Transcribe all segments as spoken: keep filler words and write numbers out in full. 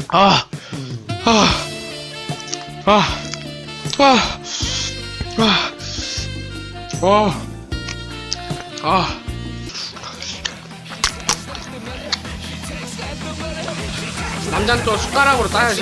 아, 아, 아, 아, 아, 어, 아. 남자는 또 숟가락으로 따야지.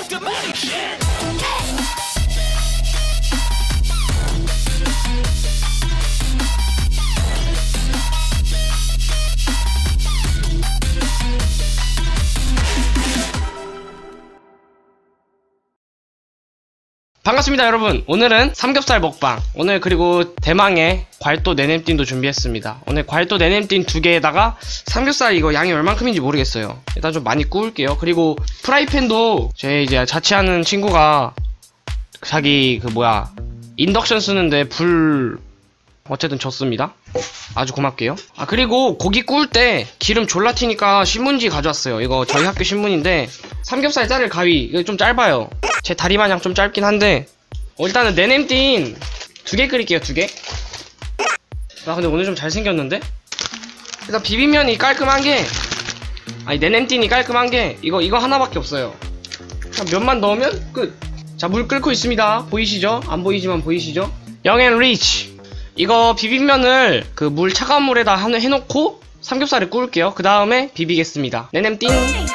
반갑습니다 여러분. 오늘은 삼겹살 먹방. 오늘 그리고 대망의 괄도 내냄띵도 준비했습니다. 오늘 괄도 내냄띵 두 개에다가 삼겹살 이거 양이 얼만큼인지 모르겠어요. 일단 좀 많이 구울게요. 그리고 프라이팬도 제 이제 자취하는 친구가 자기 그 뭐야 인덕션 쓰는데 불 어쨌든 줬습니다. 아주 고맙게요. 아 그리고 고기 구울 때 기름 졸라 튀니까 신문지 가져왔어요. 이거 저희 학교 신문인데 삼겹살 자를 가위 이거 좀 짧아요. 제 다리 마냥 좀 짧긴 한데 어, 일단은 내냄띵 두 개 끓일게요. 두 개. 나 근데 오늘 좀 잘생겼는데? 일단 비빔면이 깔끔한게 아니 내냄띵이 깔끔한게 이거 이거 하나밖에 없어요. 그냥 면만 넣으면 끝. 자 물 끓고 있습니다. 보이시죠? 안 보이지만 보이시죠? 영앤리치 이거 비빔면을 그 물 차가운 물에다 해놓고 삼겹살을 구울게요. 그 다음에 비비겠습니다. 내냄띵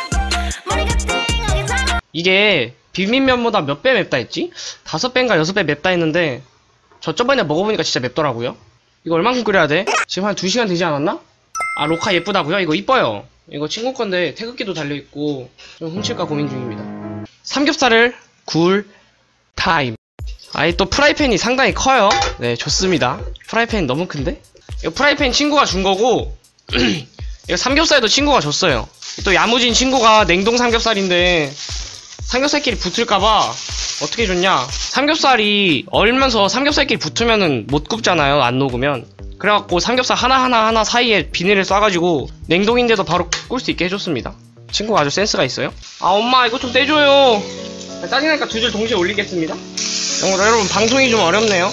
이게 비빔면보다 몇 배 맵다 했지? 다섯 배인가 여섯 배 맵다 했는데 저 저번에 먹어보니까 진짜 맵더라고요. 이거 얼만큼 끓여야 돼? 지금 한 두 시간 되지 않았나? 아 로카 예쁘다고요? 이거 이뻐요. 이거 친구 건데 태극기도 달려있고 좀 훔칠까 고민 중입니다. 삼겹살을 구울 타임. 아이 또 프라이팬이 상당히 커요. 네 좋습니다. 프라이팬 너무 큰데? 이거 프라이팬 친구가 준 거고 이거 삼겹살도 친구가 줬어요. 또 야무진 친구가 냉동 삼겹살인데 삼겹살끼리 붙을까봐 어떻게 줬냐, 삼겹살이 얼면서 삼겹살끼리 붙으면은 못 굽잖아요 안 녹으면. 그래갖고 삼겹살 하나하나 하나 사이에 비닐을 쏴가지고 냉동인데도 바로 꿀 수 있게 해줬습니다. 친구가 아주 센스가 있어요. 아 엄마 이거 좀 떼줘요. 짜증나니까 두 줄 동시에 올리겠습니다. 여러분 방송이 좀 어렵네요.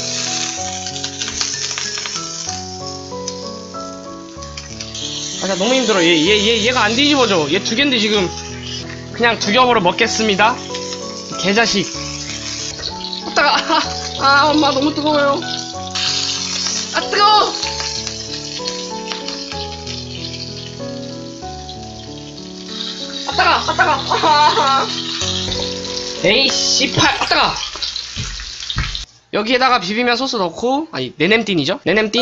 아 나 너무 힘들어. 얘 얘 얘 얘가 안 뒤집어져. 얘 두 갠데 지금. 그냥 두 겹으로 먹겠습니다. 개자식. 아 따가. 아, 아 엄마 너무 뜨거워요. 아 뜨거워. 아 따가. 아 따가. 아, 에이 씨팔. 아 따가. 여기에다가 비빔면 소스 넣고 아니 내냄띵이죠. 내냄띵.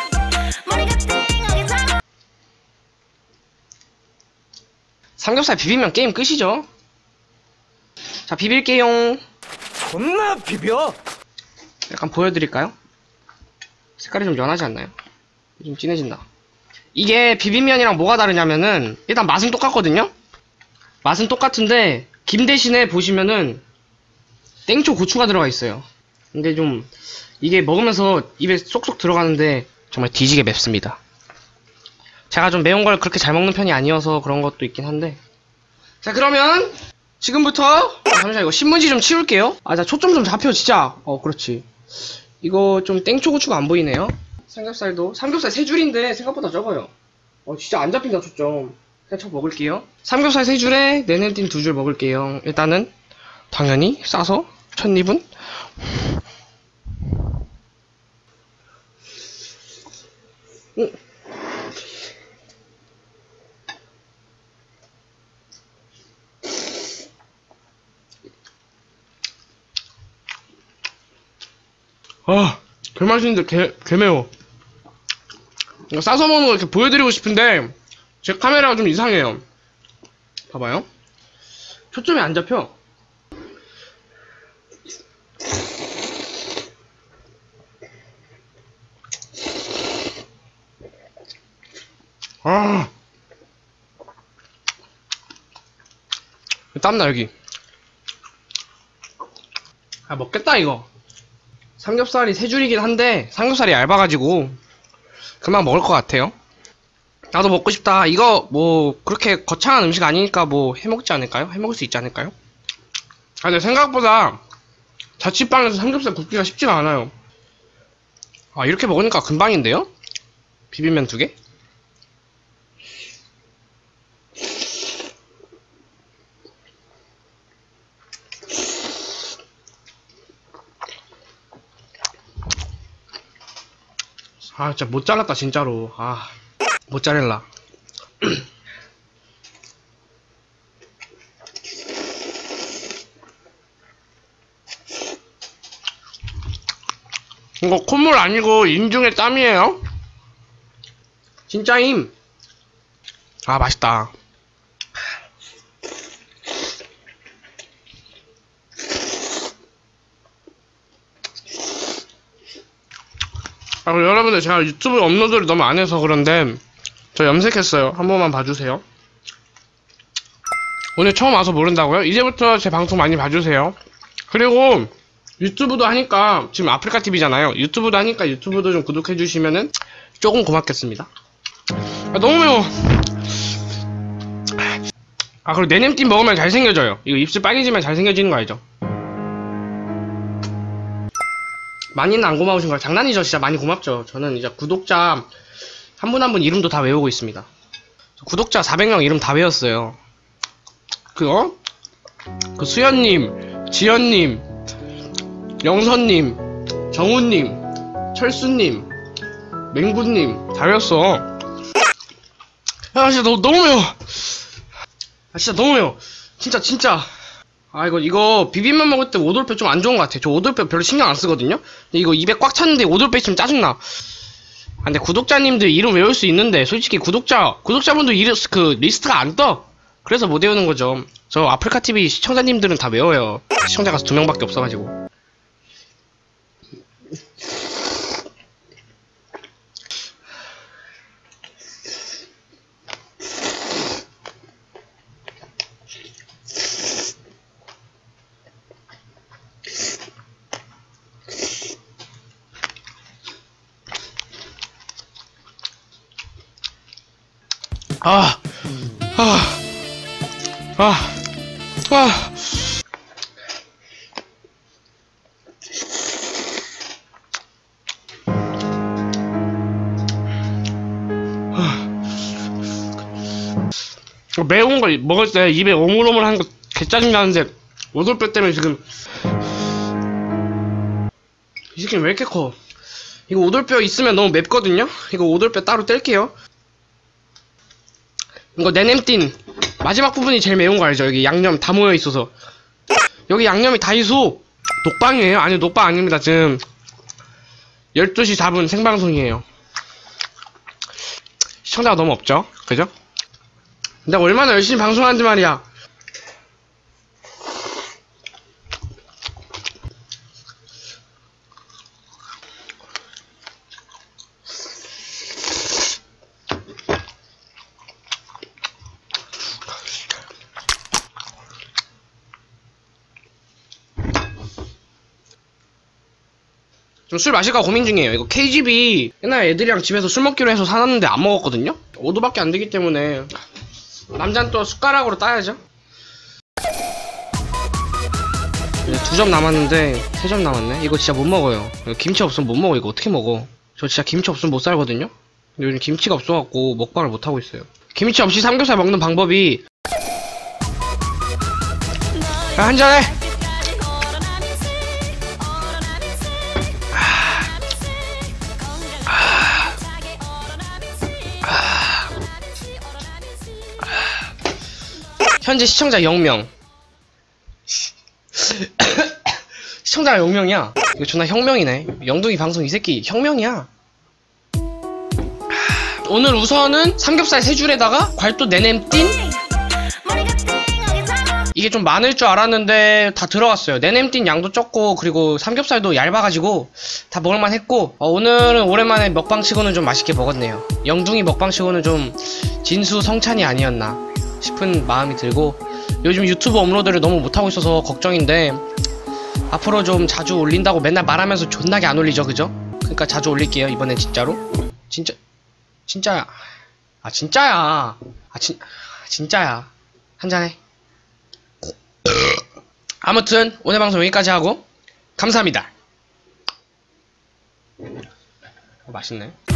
삼겹살 비빔면 게임 끝이죠. 자 비빌게용. 존나 비벼. 약간 보여드릴까요? 색깔이 좀 연하지 않나요? 좀 진해진다. 이게 비빔면이랑 뭐가 다르냐면은 일단 맛은 똑같거든요. 맛은 똑같은데 김 대신에 보시면은 땡초 고추가 들어가 있어요. 근데 좀 이게 먹으면서 입에 쏙쏙 들어가는데 정말 뒤지게 맵습니다. 제가 좀 매운 걸 그렇게 잘 먹는 편이 아니어서 그런 것도 있긴 한데. 자 그러면 지금부터 아, 잠시만 이거 신문지 좀 치울게요. 아 자 초점 좀 잡혀 진짜. 어 그렇지. 이거 좀 땡초고추가 안 보이네요. 삼겹살도 삼겹살 세 줄인데 생각보다 적어요. 어 진짜 안 잡힌다 초점. 그냥 쳐 먹을게요. 삼겹살 세 줄에 내냄띵 두 줄 먹을게요. 일단은 당연히 싸서 첫 입은 음. 아, 개 맛있는데 개, 개 매워. 이거 싸서 먹는 거 이렇게 보여드리고 싶은데 제 카메라가 좀 이상해요. 봐봐요. 초점이 안 잡혀. 아, 땀나 여기. 아 먹겠다 이거. 삼겹살이 세 줄이긴 한데 삼겹살이 얇아가지고 금방 먹을 것 같아요. 나도 먹고 싶다. 이거 뭐 그렇게 거창한 음식 아니니까 뭐 해먹지 않을까요? 해먹을 수 있지 않을까요? 아 근데 생각보다 자취방에서 삼겹살 굽기가 쉽지가 않아요. 아 이렇게 먹으니까 금방인데요? 비빔면 두 개? 아 진짜 못 잘랐다 진짜로. 아 모짜렐라. 이거 콧물 아니고 인중의 땀이에요. 진짜임. 아 맛있다. 아, 여러분들 제가 유튜브 업로드를 너무 안 해서 그런데 저 염색했어요. 한 번만 봐주세요. 오늘 처음 와서 모른다고요? 이제부터 제 방송 많이 봐주세요. 그리고 유튜브도 하니까 지금 아프리카티비잖아요. 유튜브도 하니까 유튜브도 좀 구독해주시면은 조금 고맙겠습니다. 아, 너무 매워. 아 그리고 내냄띠 먹으면 잘생겨져요. 이거 입술 빨개지면 잘생겨지는 거 알죠? 많이는 안 고마우신 거야. 장난이죠. 진짜 많이 고맙죠. 저는 이제 구독자 한 분 한 분 이름도 다 외우고 있습니다. 구독자 사백 명 이름 다 외웠어요. 그 어? 그 수연님, 지연님, 영선님, 정우님, 철수님, 맹구님 다 외웠어. 아 진짜 너, 너무 매워. 아 진짜 너무 매워. 진짜 진짜. 아 이거 이거 비빔면 먹을 때 오돌뼈 좀 안 좋은 것 같아. 저 오돌뼈 별로 신경 안 쓰거든요. 근데 이거 입에 꽉 찼는데 오돌뼈 있으면 짜증나. 아 근데 구독자님들 이름 외울 수 있는데 솔직히 구독자 구독자분들 이름 그 리스트가 안 떠. 그래서 못 외우는 거죠. 저 아프리카티비 시청자님들은 다 외워요. 시청자가 두 명밖에 없어가지고. 아, 아, 아, 아. 매운 거 먹을 때 입에 오물오물한 거 개짜증 나는데 오돌뼈 때문에 지금 이 새끼는 왜 이렇게 커? 이거 오돌뼈 있으면 너무 맵거든요? 이거 오돌뼈 따로 뗄게요. 이거 내냄띤 마지막 부분이 제일 매운 거 알죠? 여기 양념 다 모여있어서 여기 양념이 다 있어. 녹방이에요? 아니 녹방 아닙니다. 지금 열두 시 사 분 생방송이에요. 시청자가 너무 없죠? 그죠? 내가 얼마나 열심히 방송하는지 말이야. 좀 술 마실까 고민 중이에요. 이거 케이지비 옛날에 애들이랑 집에서 술 먹기로 해서 사놨는데 안 먹었거든요? 오 도밖에 안 되기 때문에 남잔 또 숟가락으로 따야죠. 두 점 남았는데 세 점 남았네. 이거 진짜 못 먹어요. 이거 김치 없으면 못 먹어. 이거 어떻게 먹어? 저 진짜 김치 없으면 못 살거든요? 근데 요즘 김치가 없어갖고 먹방을 못하고 있어요. 김치 없이 삼겹살 먹는 방법이 야 한잔해! 현재 시청자 영 명. 시청자가 영 명이야. 이거 존나 혁명이네. 영둥이 방송 이 새끼 혁명이야. 오늘 우선은 삼겹살 세 줄에다가 괄도 내냄띤. 이게 좀 많을 줄 알았는데 다 들어갔어요. 내냄띤 양도 적고 그리고 삼겹살도 얇아가지고 다 먹을만 했고 어, 오늘은 오랜만에 먹방치고는 좀 맛있게 먹었네요. 영둥이 먹방치고는 좀 진수성찬이 아니었나 싶은 마음이 들고 요즘 유튜브 업로드를 너무 못하고 있어서 걱정인데 앞으로 좀 자주 올린다고 맨날 말하면서 존나게 안 올리죠, 그죠? 그러니까 자주 올릴게요. 이번엔 진짜로. 진짜 진짜야. 아 진짜야. 아 진 진짜야. 한잔해. 아무튼 오늘 방송 여기까지 하고 감사합니다. 어, 맛있네.